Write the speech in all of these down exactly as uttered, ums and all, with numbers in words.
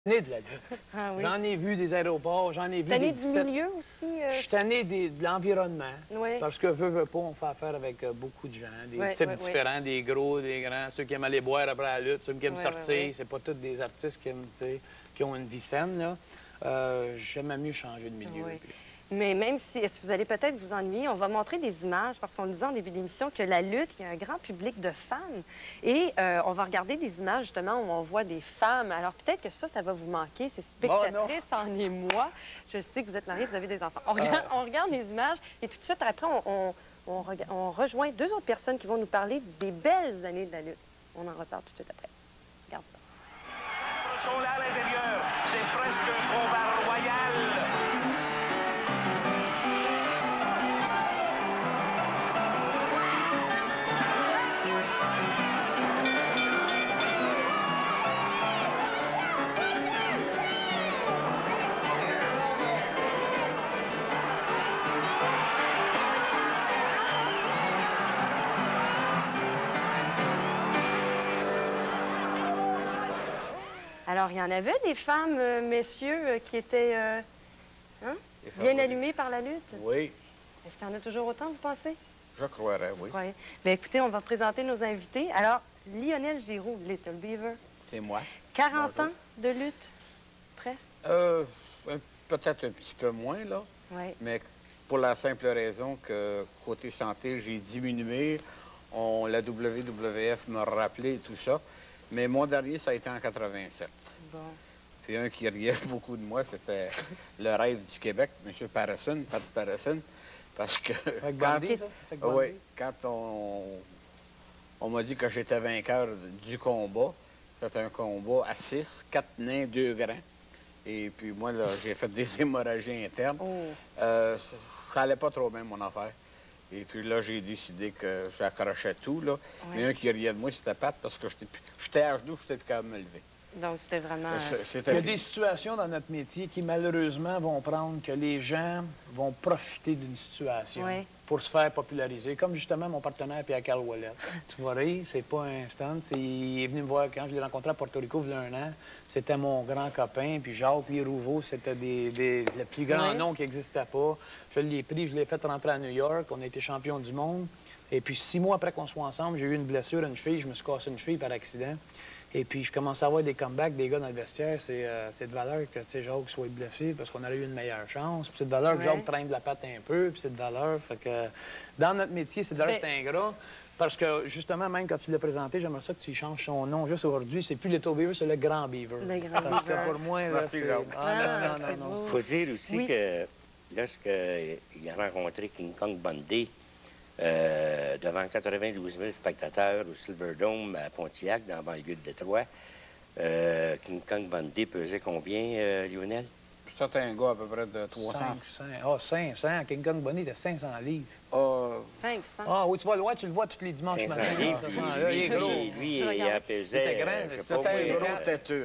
Né de la lutte. Ah, oui. J'en ai vu des aéroports, j'en ai vu Tanné des du dix-sept... milieu aussi? Euh... Je suis tanné des, de l'environnement. Oui. Parce que, veux, veux pas, on fait affaire avec euh, beaucoup de gens, des oui, types oui, différents, oui. des gros, des grands, ceux qui aiment aller boire après la lutte, ceux qui aiment oui, sortir. Oui, oui. C'est pas tous des artistes qui, aiment, qui ont une vie saine, là. Euh, J'aime mieux changer de milieu. Oui. Puis... Mais même si, est-ce que vous allez peut-être vous ennuyer, on va montrer des images, parce qu'on le disait en début d'émission que la lutte, il y a un grand public de fans. Et euh, on va regarder des images, justement, où on voit des femmes. Alors peut-être que ça, ça va vous manquer. C'est spectatrice oh, en émoi. Je sais que vous êtes mariés, vous avez des enfants. On regarde, euh... on regarde les images et tout de suite, après, on, on, on, on rejoint deux autres personnes qui vont nous parler des belles années de la lutte. On en reparle tout de suite après. Regarde ça. Là à l'intérieur, c'est presque un combat royal. Alors, il y en avait des femmes, euh, messieurs, euh, qui étaient euh, hein, bien allumées par la lutte? Oui. Est-ce qu'il y en a toujours autant, vous pensez? Je croirais, oui. Oui. Bien, écoutez, on va présenter nos invités. Alors, Lionel Giroux, Little Beaver. C'est moi. quarante Bonjour. ans de lutte, presque? Euh, peut-être un petit peu moins, là. Oui. Mais pour la simple raison que, côté santé, j'ai diminué. On, la W W F m'a rappelé et tout ça. Mais mon dernier, ça a été en quatre-vingt-sept. Bon. Puis un qui riait beaucoup de moi, c'était le rêve du Québec, M. Patterson, Pat Patterson. Parce que quand, oui, quand on, on m'a dit que j'étais vainqueur du combat, c'était un combat à six, quatre nains, deux grands. Et puis moi, là, j'ai fait des hémorragies internes. Oh. Euh, ça, ça allait pas trop bien, mon affaire. Et puis là, j'ai décidé que j'accrochais tout, là. Oui. Mais un qui riait de moi, c'était Pat, parce que j'étais à genoux, je n'étais plus capable de me lever. Donc, c'était vraiment... Il y a des situations dans notre métier qui, malheureusement, vont prendre que les gens vont profiter d'une situation oui. pour se faire populariser. Comme, justement, mon partenaire, Pierre Carl Ouellet. Tu vois, c'est pas un stunt. Il est venu me voir quand je l'ai rencontré à Porto Rico, il y a un an. C'était mon grand copain. Puis Jacques Lee Rougeau, c'était des, des, le plus grand oui. nom qui n'existait pas. Je l'ai pris, je l'ai fait rentrer à New York. On a été champion du monde. Et puis, six mois après qu'on soit ensemble, j'ai eu une blessure à une cheville. Je me suis cassé une cheville par accident. Et puis, je commence à avoir des comebacks des gars dans le vestiaire. C'est euh, de valeur que, tu sais, Jacques soit blessé parce qu'on aurait eu une meilleure chance. Puis c'est de valeur que Jacques traîne de la patte un peu. Puis c'est de valeur. Fait que dans notre métier, c'est de valeur, c'est ingrat. Parce que, justement, même quand tu l'as présenté, j'aimerais ça que tu changes son nom. Juste aujourd'hui, c'est plus Little Beaver, c'est le Grand Beaver. Le Grand parce Beaver. que pour moi, là, c'est... Ah, non, non, non, non. Il faut dire aussi oui. que lorsqu'il a rencontré King Kong Bundy, Euh, devant quatre-vingt-douze mille spectateurs au Silverdome à Pontiac, dans la banlieue de Détroit. Euh, King Kong Bundy pesait combien, euh, Lionel? C'était un gars à peu près de trois cents. Ah, cinq cents. King Kong Bundy était cinq cents livres. Uh... cinq cents. Ah oui, tu vois, ouais, tu le vois tous les dimanches matin. cinq cents livres, lui, lui, lui, lui il a pesé... C'était un gros têteux.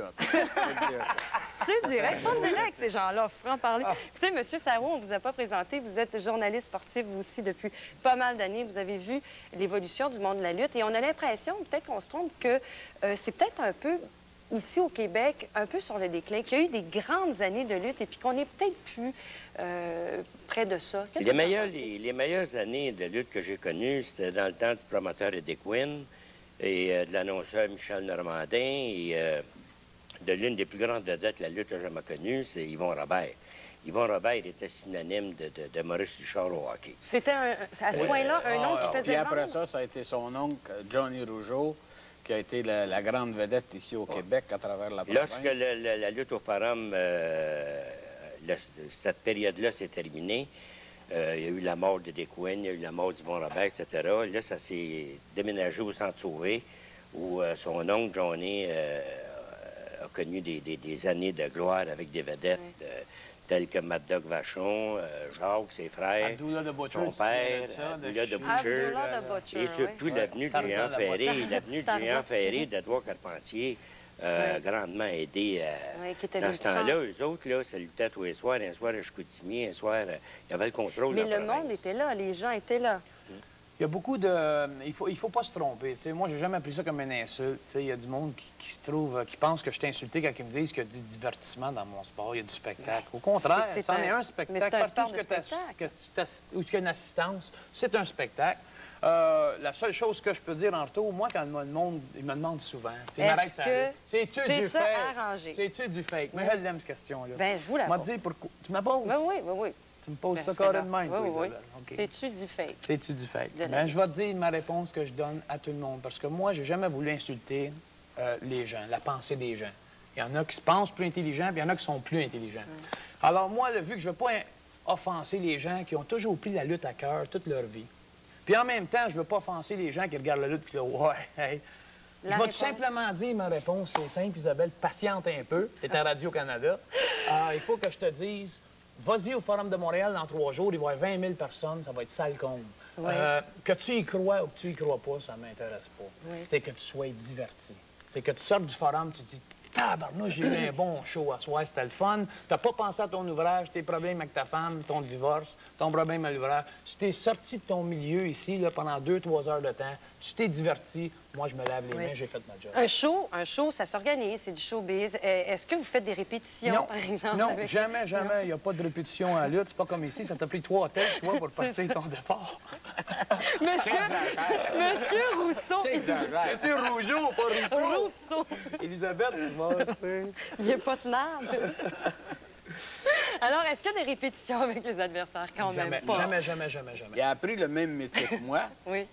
C'est direct, ils sont directs, ces gens-là, franc parler. Ah. Écoutez, M. Sarrault, on ne vous a pas présenté. Vous êtes journaliste sportif, vous aussi, depuis pas mal d'années. Vous avez vu l'évolution du monde de la lutte. Et on a l'impression, peut-être qu'on se trompe, que euh, c'est peut-être un peu... ici au Québec, un peu sur le déclin, qu'il y a eu des grandes années de lutte et puis qu'on n'est peut-être plus euh, près de ça. Les, meilleurs, les, les meilleures années de lutte que j'ai connues, c'était dans le temps du promoteur Eddie Quinn et euh, de l'annonceur Michel Normandin et euh, de l'une des plus grandes vedettes que la lutte a jamais connue, c'est Yvon Robert. Yvon Robert était synonyme de, de, de Maurice Richard au hockey. C'était à ce oui. point-là un nom ah, qui faisait Puis après vendre. ça, ça a été son oncle, Johnny Rougeau, qui a été la, la grande vedette ici au Québec à travers la province. Lorsque le, le, la lutte au Forum, euh, le, cette période-là s'est terminée, euh, il y a eu la mort de Desquin, il y a eu la mort d'Yvon Robert, et cetera. Là, ça s'est déménagé au Centre Sauvé, où euh, son oncle Johnny euh, a connu des, des, des années de gloire avec des vedettes oui. euh, telles que Mad Dog Vachon, euh, Jacques, ses frères, Abdullah de Butcher, son père, Abdullah de Butcher, et surtout l'avenue du Géant Ferré, l'avenue du Géant Ferré d'Edouard Carpentier, euh, oui. grandement aidé. Euh, oui, dans ce temps-là, eux autres, là, ça luttait tous les soirs, un soir à Chicoutimi, un soir, euh, il y avait le contrôle. Mais le monde était là, les gens étaient là. Il y a beaucoup de... Il faut, il faut pas se tromper. T'sais, moi, j'ai jamais pris ça comme une insulte. T'sais, il y a du monde qui, qui se trouve... qui pense que je t'ai insulté quand ils me disent qu'il y a du divertissement dans mon sport, il y a du spectacle. Au contraire, c'en est un spectacle. Mais c'est un sport Partout de spectacle. que tu où il y a une assistance, c'est un spectacle. Euh, la seule chose que je peux dire en retour, moi, quand le monde il me demande souvent... Est-ce que c'est-tu du ça fake? arrangé? C'est-tu du fake? Mais Oui. elle aime, cette question-là. Bien, je vous la Moi, pose. dire pourquoi... Tu me la poses? Oui, oui, oui, oui. Tu me poses Ben, ça je fais là. carrément, Oui, toi, oui, oui. Isabelle. OK. C'est-tu du fake? C'est-tu du fake? De la Ben, vie. je vais te dire ma réponse que je donne à tout le monde. Parce que moi, j'ai jamais voulu insulter euh, les gens, la pensée des gens. Il y en a qui se pensent plus intelligents, puis il y en a qui sont plus intelligents. Mm. Alors moi, là, vu que je ne veux pas offenser les gens qui ont toujours pris la lutte à cœur toute leur vie, puis en même temps, je ne veux pas offenser les gens qui regardent la lutte et qui disent « Ouais, hey. » Je vais tout simplement dire ma réponse, c'est simple, Isabelle, patiente un peu. Tu es à Radio-Canada. Euh, il faut que je te dise... Vas-y au Forum de Montréal dans trois jours, il va y avoir vingt mille personnes, ça va être sale comble. Oui. Euh, que tu y crois ou que tu y crois pas, ça ne m'intéresse pas. Oui. C'est que tu sois diverti. C'est que tu sortes du forum, tu te dis « Tabarnouche, j'ai eu un bon show à soir, c'était le fun. Tu n'as pas pensé à ton ouvrage, tes problèmes avec ta femme, ton divorce, ton problème à l'ouvrage. Tu t'es sorti de ton milieu ici là, pendant deux, trois heures de temps. Tu t'es diverti. Moi, je me lave les Oui. mains, j'ai fait ma job. » Un show, un show, ça s'organise, c'est du showbiz. Euh, Est-ce que vous faites des répétitions, Non, par exemple? non avec- jamais, jamais. Il n'y a pas de répétition à lutte. C'est pas comme ici. Ça t'a pris trois têtes, toi, pour partir ton départ. Monsieur, Monsieur Rousseau, C'est exagère. C'est Rougeau, pas Rousseau. Rousseau, Elisabeth, tu vas, tu sais. il n'y a pas de narbe. Alors, est-ce qu'il y a des répétitions avec les adversaires quand Jamais, même? Pas. jamais, jamais, jamais, jamais. Il a appris le même métier que moi Oui.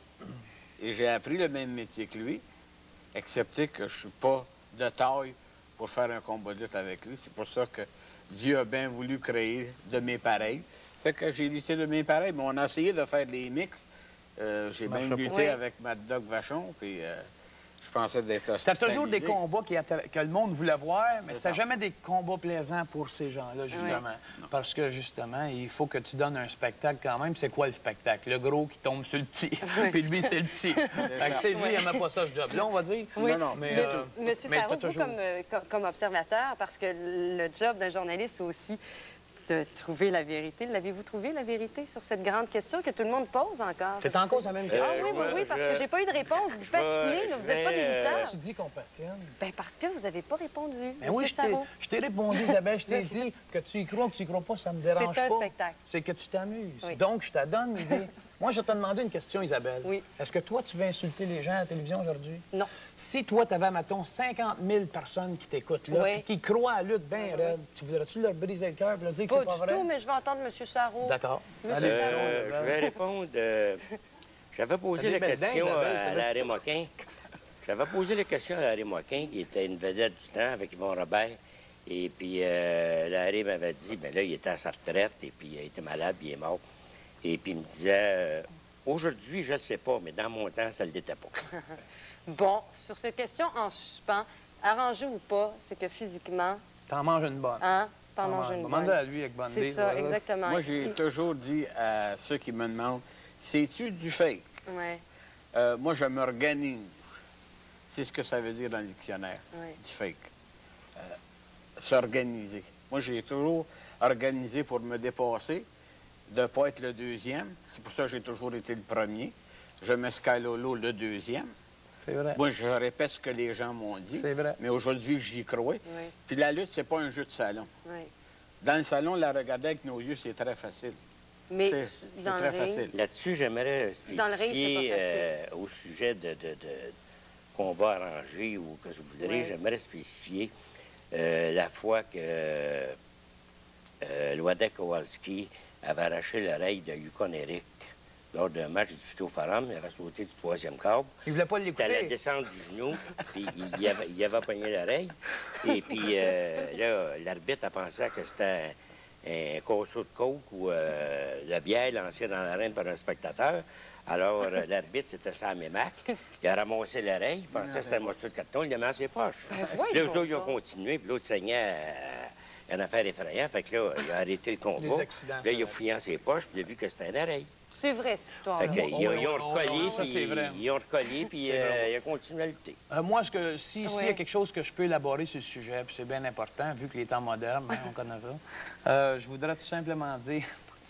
et j'ai appris le même métier que lui, excepté que je suis pas de taille pour faire un combat de lutte avec lui. C'est pour ça que Dieu a bien voulu créer de mes pareils. Fait que j'ai lutté de mes pareils, mais on a essayé de faire des mix. Euh, j'ai Marche même pas. lutté Oui. avec Mad Dog Vachon, puis euh, je pensais d'être C'était toujours des hospitalisé. combats qui atta- que le monde voulait voir, mais C'est c'était ça. jamais des combats plaisants pour ces gens-là, justement. Parce que, justement, il faut que tu donnes un spectacle quand même. C'est quoi le spectacle? Le gros qui tombe sur le petit. Puis lui, c'est le petit. Fait que, tu sais, lui, Oui. il n'aimait pas ça, ce job-là, on va dire. Oui. Non, non. Mais, Mais, euh, Monsieur mais Sarraud, t'as vous, toujours- comme, euh, co- comme observateur, parce que le job d'un journaliste, c'est aussi de trouver la vérité. L'avez-vous trouvé, la vérité, sur cette grande question que tout le monde pose encore? C'est en cause la même Euh, question. Ah oui, je oui, vais- oui, parce je- que j'ai pas eu de réponse. Vous je patinez, vais- là, vous je n'êtes pas des vais, euh, lutteurs. Tu dis qu'on patine. Ben parce que vous n'avez pas répondu, Ben oui, Monsieur je t'ai- Sarraud. je t'ai répondu, Isabelle. Je t'ai Monsieur- dit que tu y crois ou que tu y crois pas, ça me dérange C'est un pas. spectacle. C'est que tu t'amuses. Oui. Donc, je te donne l'idée. Moi, je vais te demander une question, Isabelle. Oui. Est-ce que toi, tu veux insulter les gens à la télévision aujourd'hui? Non. Si toi, tu avais, mettons, cinquante mille personnes qui t'écoutent là, Oui. puis qui croient à la lutte bien Oui, oui. raide, tu voudrais-tu leur briser le cœur et leur dire que Pas c'est pas du vrai? tout, mais je vais entendre Monsieur Sarraud. D'accord. Monsieur Allez, Sarraud. Euh, je vais répondre. euh, J'avais posé T'as la des belles question dents, Isabelle, à ça Larry veut dire Moquin. J'avais posé la question à Larry Moquin, qui était une vedette du temps avec Yvon Robert. Et puis, euh, Larry m'avait dit, bien là, il était à sa retraite, et puis il a été malade, puis il est mort. Et puis, il me disait, euh, aujourd'hui, je ne le sais pas, mais dans mon temps, ça ne l'était pas. Bon, sur cette question en suspens, arrangé ou pas, c'est que physiquement, T'en manges une bonne. hein, t'en manges une Demande bonne. à lui avec bonne C'est ça, exactement. Moi, j'ai toujours dit à ceux qui me demandent, c'est-tu du fake? Ouais, Euh, moi, je m'organise. C'est ce que ça veut dire dans le dictionnaire, ouais. du fake. Euh, S'organiser. Moi, j'ai toujours organisé pour me dépasser, de ne pas être le deuxième. C'est pour ça que j'ai toujours été le premier. Je mets Skylolo le deuxième. C'est vrai. Moi, je répète ce que les gens m'ont dit. C'est vrai. Mais aujourd'hui, j'y crois. Oui, Puis la lutte, c'est pas un jeu de salon. oui. Dans le salon, la regarder avec nos yeux, c'est très facile. Mais C'est c'est dans très le ring, facile. Là-dessus, j'aimerais Dans le ring, c'est spécifier pas euh, au sujet de, de, de combat arrangé ou que vous voudrez, Ouais. j'aimerais spécifier euh, la fois que euh, Władek Kowalski avait arraché l'oreille de Yukon Eric lors d'un match disputé au Forum. Il avait sauté du troisième câble. Il voulait pas C'était à la l'écouter. descente du genou, puis il y avait, il avait pogné l'oreille. Et puis euh, là, l'arbitre a pensé que c'était un, un casseau de coke ou euh, la bière lancée dans l'arène par un spectateur. Alors, euh, l'arbitre, c'était Sam Emac. Il a ramassé l'oreille, il pensait que c'était un morceau de carton, il l'a mis dans ses poches. Ben, Là, voyons eux autres, ils ont donc. continué, puis l'autre saignait euh, une affaire effrayante. Fait que là, il a arrêté le combat. Les accidents, Là, il a ça fouillé dans ses poches, puis il a vu que c'était une oreille. C'est vrai, cette Fait histoire-là. qu'ils Oh, ils ont, oui, ils ont oh, recollé, oh, ça, puis c'est vrai. ils ont recollé, puis C'est euh, vrai. il a continué à lutter. Euh, moi, ce que, si, s'il y a Ouais. quelque chose que je peux élaborer sur ce sujet, puis c'est bien important, vu que les temps modernes, hein, on connaît ça, euh, je voudrais tout simplement dire,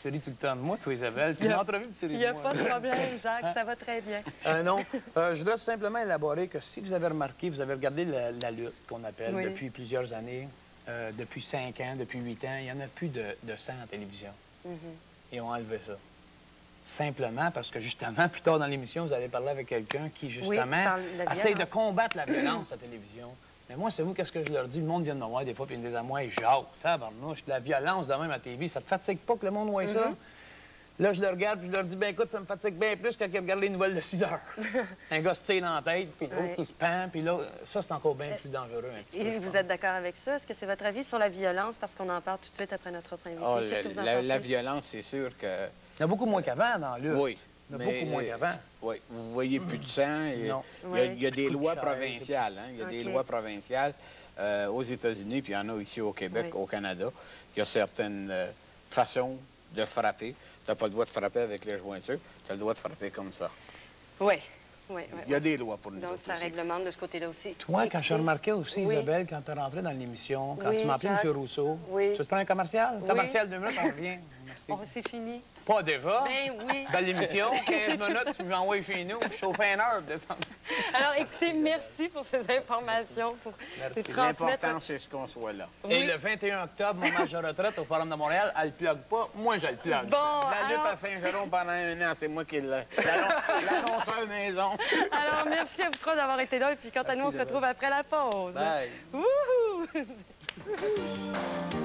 Tu ris tout le temps de moi, toi, Isabelle. Tu es une entrevue, puis tu ris Il de n'y a moi. pas de problème, Jacques, ça va très bien. Euh, non. Euh, je voudrais simplement élaborer que si vous avez remarqué, vous avez regardé la, la lutte qu'on appelle Oui. depuis plusieurs années, euh, depuis cinq ans, depuis huit ans, il n'y en a plus de, de sang en télévision. Mm-hmm. Et on a enlevé ça. Simplement parce que, justement, plus tard dans l'émission, vous allez parler avec quelqu'un qui, justement, parle de la essaye de violence. combattre la violence à la télévision. Mais moi, c'est vous, qu'est-ce que je leur dis? Le monde vient de me voir des fois, puis ils me disent à moi, Jacques, tabarnouche, de la violence de même à la T V, ça te fatigue pas que le monde voit ça? Mm-hmm. Là, je le regarde, puis je leur dis, ben écoute, ça me fatigue bien plus quand ils regardent les nouvelles de six heures. Un gars se tire dans la tête, puis l'autre Ouais. qui se pend, puis là, ça, c'est encore bien plus dangereux. Un petit peu, Et je vous pense. êtes d'accord avec ça? Est-ce que c'est votre avis sur la violence? Parce qu'on en parle tout de suite après notre autre invité. Ah, Qu'est-ce que vous en la, pensez? la violence, c'est sûr que... Il y en a beaucoup moins qu'avant dans le. Oui. Il y en a mais, beaucoup moins euh, qu'avant. Oui, vous voyez plus de sang. Il y a, Non. il y a- Oui. il y a des Coup de lois chaise. provinciales. Hein? Il y a des OK. lois provinciales euh, aux États-Unis, puis il y en a ici au Québec, Oui. au Canada. Il y a certaines euh, façons de frapper. Tu n'as pas le droit de frapper avec les jointures. Tu as le droit de frapper comme ça. Oui. Oui, oui. Il y a des lois pour nous Donc, autres ça aussi. réglemente de ce côté-là aussi. Toi, quand je Écoutez, remarquais aussi, Oui. Isabelle, quand tu es rentrée dans l'émission, quand Oui, tu m'as appelé Jacques. M. Rousseau, Oui. tu te prends un commercial? Oui. Commercial, deux minutes, on revient. Merci. Oh, c'est fini. Pas déjà? Ben oui. Belle émission, quinze minutes, tu m'envoies chez nous, je chauffe une heure, descendre. Alors, écoutez, merci pour ces informations, pour Merci. les transmettre. L'important, c'est ce qu'on soit là. Et Oui. le vingt et un octobre, mon match de retraite au Forum de Montréal, elle le plug pas, moi je le plug. Bon, La lutte alors, à Saint-Jérôme pendant un an, c'est moi qui l'ai. L'annonceur maison. alors, merci à vous trois d'avoir été là. Et puis, quant à Merci, nous, on se Isabelle. retrouve après la pause. Bye. Wouhou!